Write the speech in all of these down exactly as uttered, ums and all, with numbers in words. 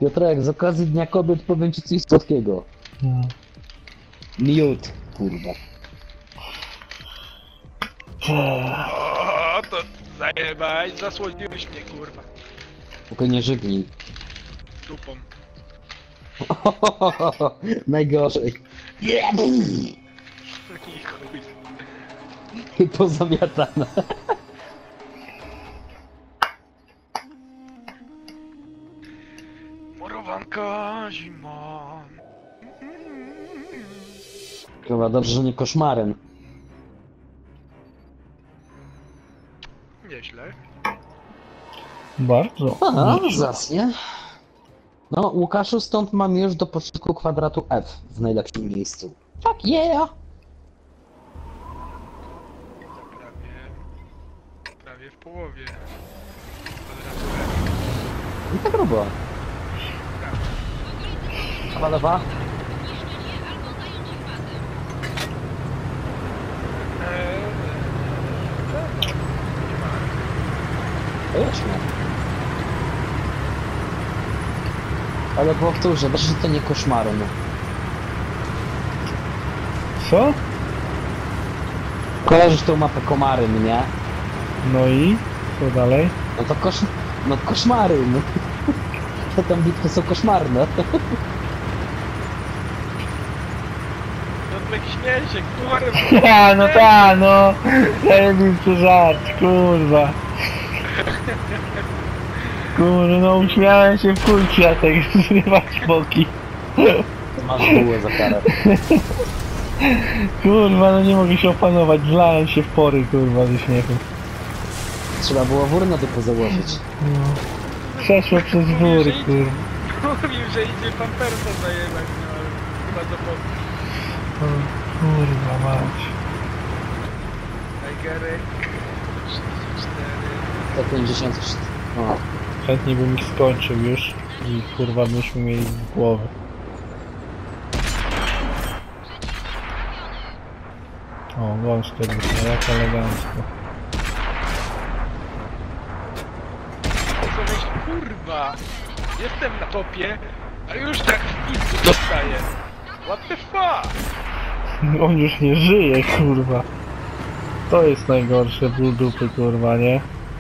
Piotrek, z okazji Dnia Kobiet powiem ci coś słodkiego. No. Miód, kurwa. O, to zajebaj, zasłoniłeś mnie, kurwa. Tylko nie żygnij. Dupą. Najgorzej. I chuj. I pozamiatane. Morowanka zima. Chyba dobrze, że nie koszmarem. Nieźle. Bardzo. Aha, zacnie. No, Łukaszu, stąd mam już do początku kwadratu F w najlepszym miejscu. Tak, yeah! Prawie... Prawie w połowie. I tak grubo. Prawa, lewa. Jedźmy. Ale powtórzę, dobrze, że to nie koszmarem. Co? Kojarzysz tą mapę Komarym, nie? No i? Co dalej? No to kosz... No koszmarym. To tam bitwy są koszmarne. Piotrek śmieje się, kurwa. Ja, no ta, no. Zajebisty żart, kurwa. Kurwa, no uśmiałem się w kulcie, a tak zrywać boki. Masz bułę za karę. Kurwa, no nie mogę się opanować, zlałem się w pory, kurwa, ze śmiechu. Trzeba było wór na typu założyć. No. Przeszło przez wór, kurwa. Mówił, że idzie pampersa zajebać, no ale chyba zapomniał. O, kurwa mać. Tigerek trzydzieści cztery. T pięćdziesiąt cztery. O. Chętnie bym ich skończył już i kurwa byśmy mieli z głowy. O, gąska wyszła, jak elegancko. Co myśl, kurwa! Jestem na topie, a już tak w pizdu dostaję. What the fuck? On już nie żyje, kurwa. To jest najgorsze, ból dupy, kurwa, nie?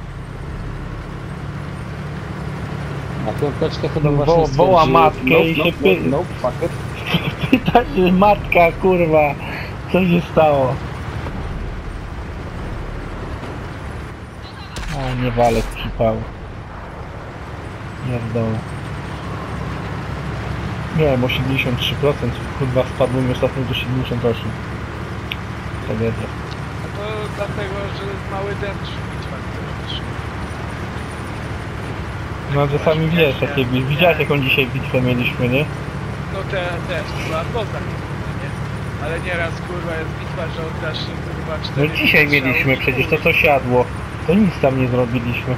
Na piąteczkę chyba Wo- właśnie woła stwierdził, matkę nope, i się nope, py- nope, nope, fuck it. Pyta się matka, kurwa, co się stało? A, nie walec przypał. Pierdolę. Nie wiem, osiemdziesiąt trzy procent, kurwa, spadło mi ostatnio do siedemdziesiąt osiem procent. Tragedia. A to dlatego, że mały deszcz w bitwach zrobisz. No czasami wiesz, jakie widziałeś jaką dzisiaj bitwę mieliśmy, nie? No te też, chyba poza nie? Ale nieraz kurwa jest bitwa, że oddasz się kurwa cztery. No dzisiaj mieliśmy przecież to co siadło. To nic tam nie zrobiliśmy.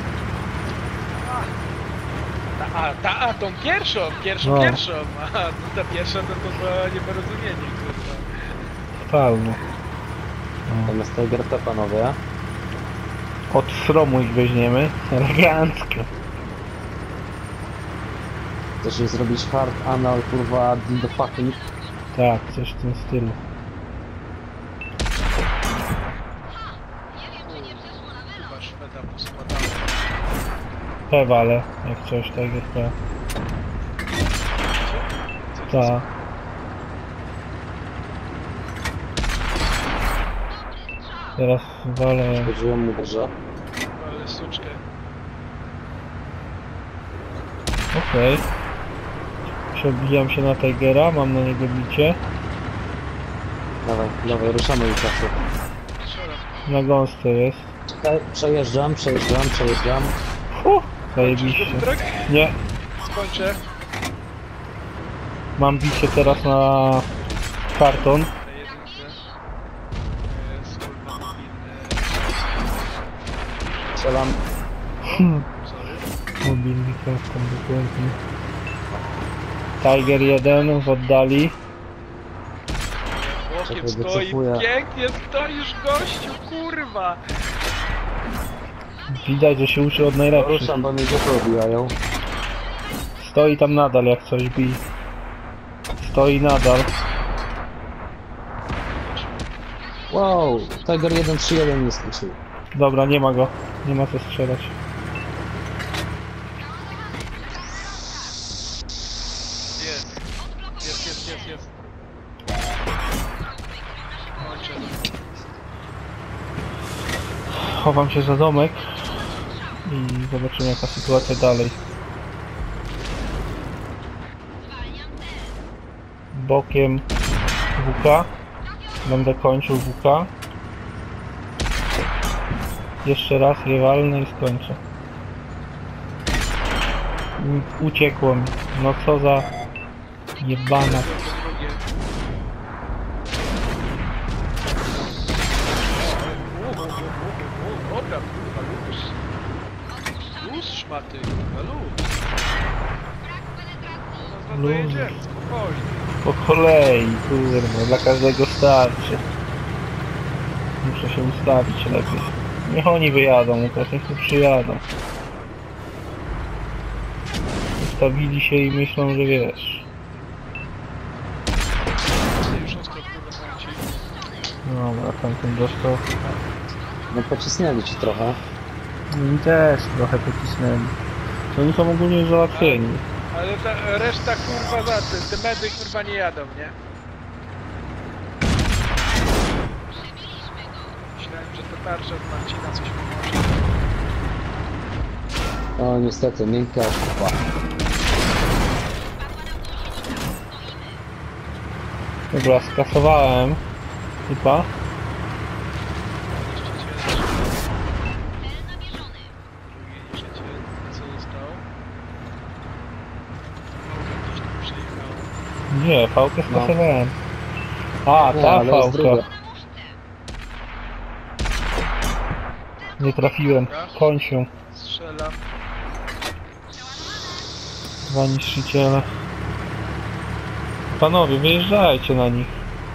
Ta, a, ta, a tą pierwszą, pierwszą, No. pierwszą. A no ta pierwsza to, to było nieporozumienie, kurwa. Totalnie. Zamiast Tiger T, panowie. Od sromu ich weźmiemy. Elegancko. Chcesz jej zrobić hard anal, kurwa, dildo fucking. Tak, coś w tym stylu. Chyba Szweda poskładała. Pewale, jak coś tak jest to. Ta. Teraz walę. Chodziłem mu dobrze. Ale suczkę. Okej. Przebijam się na Tigera, mam na niego bicie. Dawaj, dawaj, ruszamy już czasu. Strzelam. Na gąsce jest. Czekaj, przejeżdżam, przejeżdżam, przejeżdżam. Huh, zajebiście. Piotrek? Nie, Skończę. mam bicie teraz na karton. Na jedynce. Jest kurwa mobilny. Strzelam. Hmm. Sorry. Mobilny karton dokładnie. Tiger jeden w oddali. Łokiet Czekaj, stoi, wycofuję. pięknie stoisz gościu, kurwa! Widać, że się uczy od najlepszych. Ruszam, bo mnie dzieci obijają. Stoi tam nadal jak coś bij. Stoi nadal. Wow, Tiger jeden trzy jeden nie skończył. Dobra, nie ma go. Nie ma co strzelać. Jest. Jest, jest, jest, jest. Kończę. Chowam się za domek i zobaczymy jaka sytuacja dalej. Bokiem W K. Będę kończył W K. Jeszcze raz je walnę i skończę. U- Uciekło mi. No co za jebana. Drugie. Uuu, uuu, uuu, dobra, kurwa, luz. Luz, szmaty, kurwa, luz. No, no, Luz. dojedziemy, spokojnie. Po kolei, kurwa, dla każdego starczy. Muszę się ustawić lepiej. Niech oni wyjadą, Łukasz, niech tu przyjadą. Ustawili się i myślą, że wiesz. Już ostro, kurwa, powiem ci. Dobra, tamten dostał. No pocisnęli ci trochę. Mi też trochę pocisnęli. To oni są ogólnie załatwieni. Ale ta reszta, kurwa, za te, te medy, kurwa, nie jadą, nie? Myślałem, że ta tarcza z Marcina coś pomoże. O, niestety, miękka kupa. Dobra, skasowałem. Typa. Drugie niszczyciel, co zostało? Ktoś tu przyjechał. Nie, fałkę skasowałem. A, Nie, ta ale jest fałka. druga. Nie trafiłem. Kończ ją. Strzelam. Dwa niszczyciele. Panowie, wyjeżdżajcie na nich.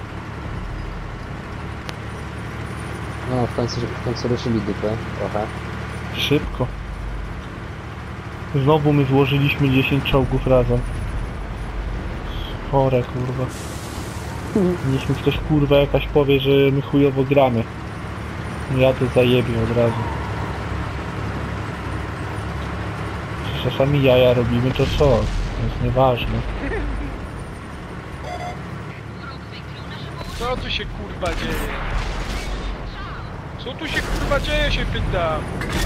No, w końcu, w końcu ruszyli dupę trochę. Szybko. Znowu my złożyliśmy dziesięć czołgów razem. Chore, kurwa. Niech mi ktoś, kurwa, jakaś powie, że my chujowo gramy. Ja to zajebię od razu. Czasami jaja robimy, to co? To jest nieważne. Co tu się, kurwa, dzieje? Co tu się, kurwa, dzieje, się pytam?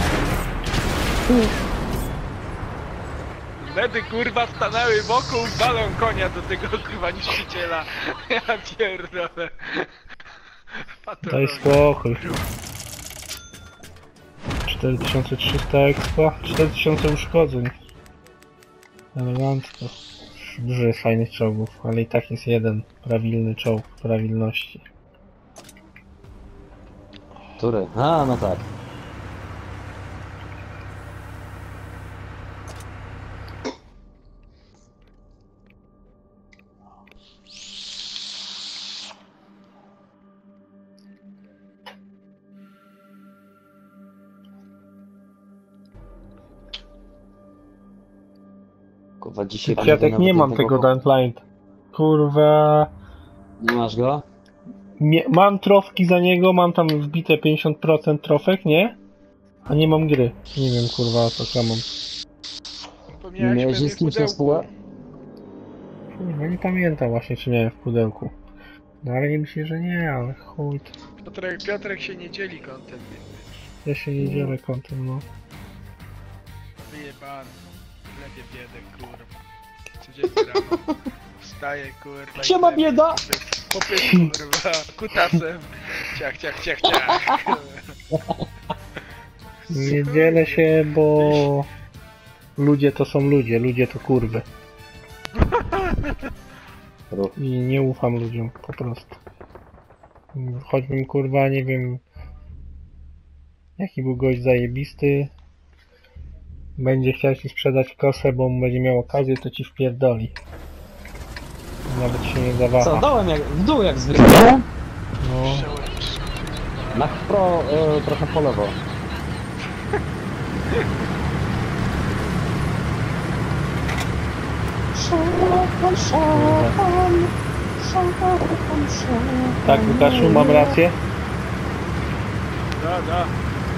Medy, kurwa, stanęły wokół, balą konia do tego, kurwa, niszczyciela. Ja pierdolę. Daj spokój. cztery tysiące trzysta expa, cztery tysiące uszkodzeń. Elegancko. Dużo jest fajnych czołgów, ale i tak jest jeden prawilny czołg prawilności. Który? A, no tak. Kurwa, dzisiaj... Kwiatek, nie mam tego Dantline. Kurwa... Nie masz go? Nie, mam trofki za niego, mam tam wbite pięćdziesiąt procent trofek, nie? A nie mam gry. Nie wiem, kurwa, co ja mam. Pomniałeś Miałeś pewnie z w kimś na pudełku. spółę? Kurwa, nie pamiętam właśnie, czy miałem w pudełku. No ale nie myślę, że nie, ale chuj. to- Piotrek, Piotrek się nie dzieli kątem, Ja się nie dzielę kątem, no. wyjebany. Lepiej biedę, kurwa. Codziennie rano. Wstaję, kurwa. i Siema, klepię bieda! popy- Popy, kurwa, kutasem. Ciach, ciach, ciach, ciach. Nie dzielę się, bo... Ludzie to są ludzie, ludzie to kurwy. Ruch. I nie ufam ludziom, po prostu. Choćbym, kurwa, nie wiem... Jaki był gość zajebisty... Będzie chciał ci sprzedać kosę, bo on będzie miał okazję, to ci wpierdoli. Nawet się nie Co, zawaha. dołem jak, w dół jak zwykle. No, Na pro, e, trochę po lewo. Szampan, szampan, szampan, szampan. Tak, Łukaszu, mam rację? Da, da.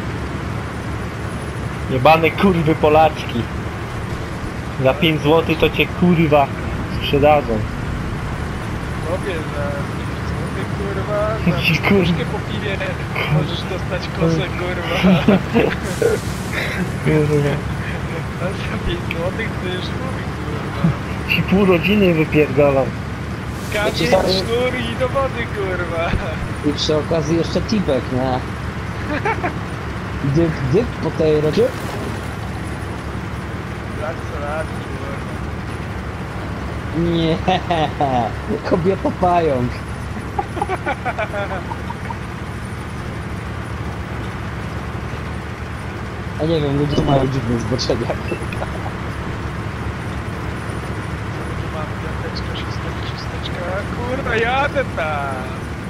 Jebane kurwy Polaczki. Za pięć złotych to cię kurwa sprzedadzą. Tobie za złoty, kurwa, Ci za kurwa. puszkę po piwie możesz dostać kosę, kurwa. Kurwa. A za pięć złotych to już mówi, kurwa. Ci pół rodziny wypierdolą. Kamień, ci stary- sznur i do wody, kurwa. I przy okazji jeszcze tipek, nie? Dyk, dyk po tej rodzie. Lat co lat, kurwa. Nie, kobieta pająk. A nie wiem, ludzie mają dziwne zboczenia. Tu mam piąteczka, szósteczka, szósteczka. Kurwa, jadę tam.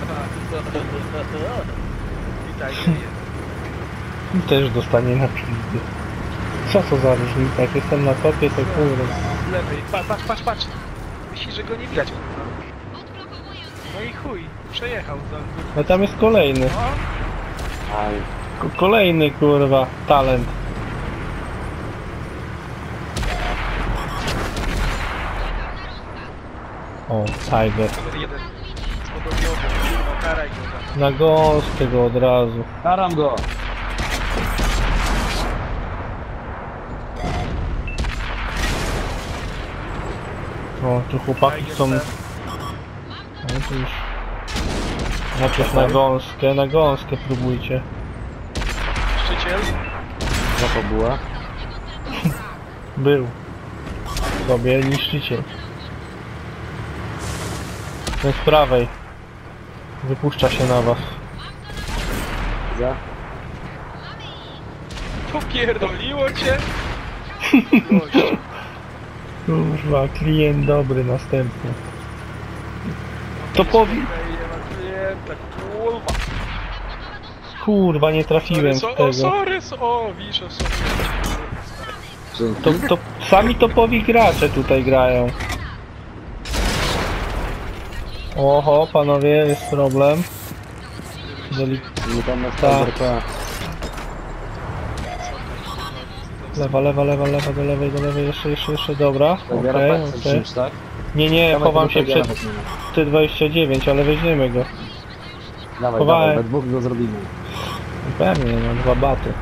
I tak jest. Też dostanie na pizdy. Co to za różnica? Jak jestem na topie, to kurwa. Z lewej. Pa, patrz, patrz, patrz. Myśli, że go nie widać, kurwa. No i chuj. Przejechał za kurwa. A tam jest kolejny. No. Aj. Ko- Kolejny kurwa talent. O, Tiger. Numer jeden. Spodobiowy. Kurwa, karaj go za. Na gąskę go od razu. Karam go. O, tu chłopaki Tiger są... ten. No to już... Najpierw na gąskę, na gąskę próbujcie. Szczyciel. Co to była? Był. Sobie niszczycie. Ten z prawej. Wypuszcza się na was. Za? Popierdoliło cię? Gościu. Kurwa, klient dobry następny. To powi... Nie ma klienta, kurwa. Kurwa, nie trafiłem Sorry, z so, o, tego. sorry, so, o, widzisz, o, sorry. Dzięki. To, to sami topowi gracze tutaj grają. Oho, panowie, jest problem. Delik... Nie tam na Tak. Tigerka. Lewa, lewa, lewa, lewa, do lewej, do lewej, jeszcze, jeszcze, jeszcze, dobra. Zabiera Okej, okay, okej. okay. tak? Nie, nie, Dawaj chowam tego się Tigera przed weźmiemy. T dwadzieścia dziewięć, ale weźmiemy go. Dawaj, Chowałem. dawaj, we dwóch go zrobimy. Pewnie, mam dwa baty.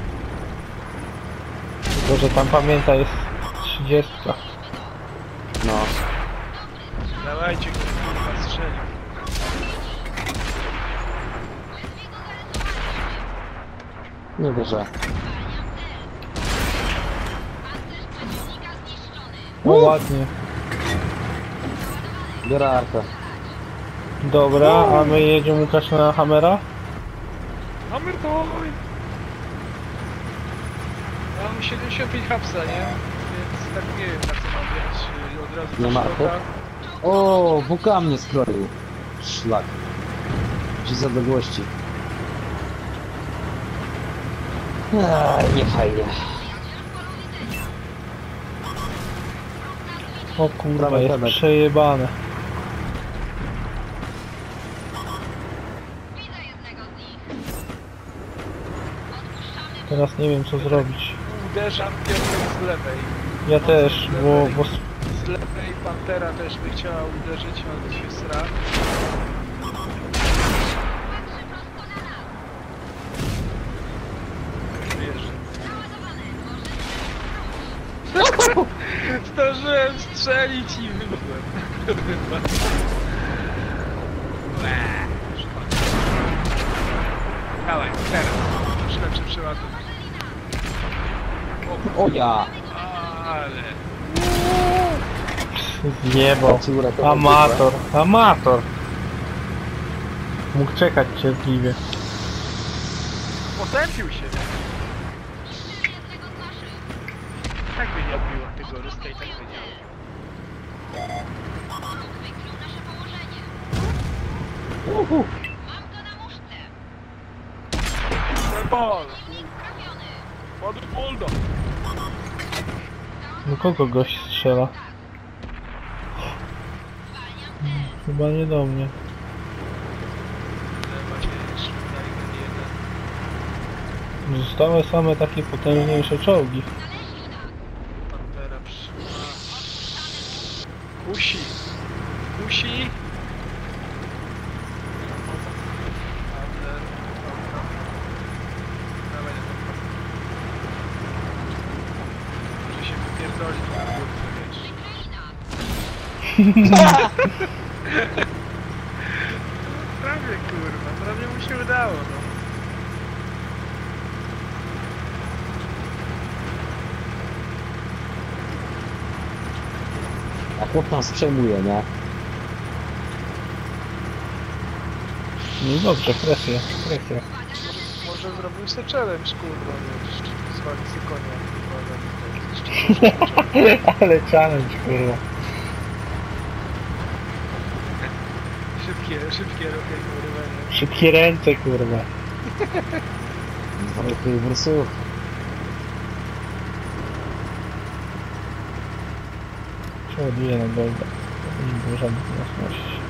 Tylko, że tam pamięta jest trzydziestka. No. Dawajcie, kurwa, strzelił. Nie wierzę. O, ładnie. Biorę arkę. Dobra, a my jedziemy Łukasz na Hammera? Hammer boy! Ja mam siedemdziesiąt pięć hapsa, nie? Więc tak nie wiem, na co mam grać. Czy od razu Nie do ma środka. O, W K mnie skroił. Szlak. Ci z odległości. Eee, nie fajnie. O kurwa, Dawaj, jest dawaj. przejebane. Teraz nie wiem co zrobić. Uderzam pierwszy z lewej. Ja też, bo, bo Z lewej Pantera też by chciała uderzyć, ale się sra. Wiesz. Zdążyłem strzelić i wybuchłem. Łe, szkoda. Dawaj, teraz. Już lepszy przeładunek. O ja! Ale... zjebał. Ci uratował Amator, amator. Mógł czekać cierpliwie. Potępił się. Tak by nie odbiło tego ruska i tak by nie Uhu. Ball! Pod bulldog! Do kogo gość strzela? Chyba nie do mnie. Lewa cię szpitali jeden. Zostały same takie potężniejsze czołgi. Pantera przyszła. Kusi! Kusi! Adler. Dawaj na ten pas. Może się wypierdolić na górce, wiesz. Prawie kurwa, prawie mu się udało, no. A chłop nas przejmuje, nie? No i dobrze, presja, presja. Może zrobił sobie challenge, kurwa, wiesz. Zwali sobie konia, kurwa, tam jakiś Ale challenge, kurwa. Szybkie, szybkie ruchy, kurwa, nie? Szybkie ręce, kurwa. Dwa ruchy wersów. Przeładuję na golda. Nie było żadnych niejasności.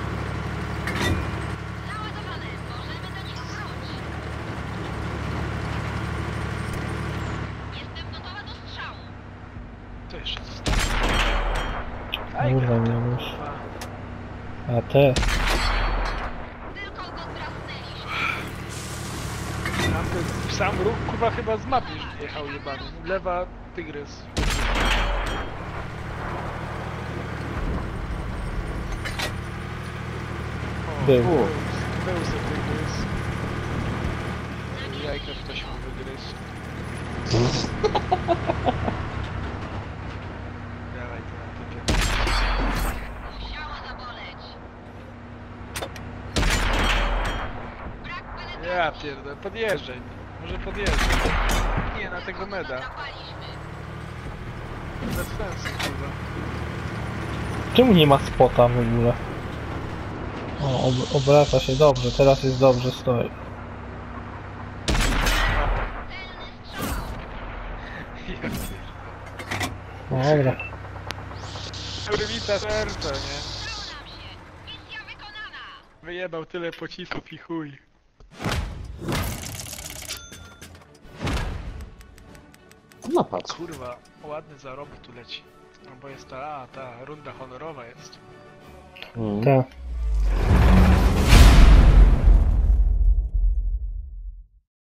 Co jeszcze zostało? Aj, Kurwa, gata, mnie już. kurwa. A te. Tam ten sam ruch, kurwa, chyba z mapy już jechał jebany. Lewa, tygrys. O, Był. Był, był sobie tygrys. Jajka ktoś mu wygryzł. Dawaj to na typie. Ja pierdolę, podjeżdżaj. Może podjeżdżaj. Nie, na tego meda. Bez sensu, kurwa. Czemu nie ma spota w ogóle? O, ob obraca się dobrze, teraz jest dobrze, stoi. Ja pierdolę. Dobra. Kurwica serca, nie? Wyjebał tyle pocisków i chuj. No patrz. Kurwa, ładny zarobek tu leci. No bo jest ta, a, ta runda honorowa jest. Mm. Tak.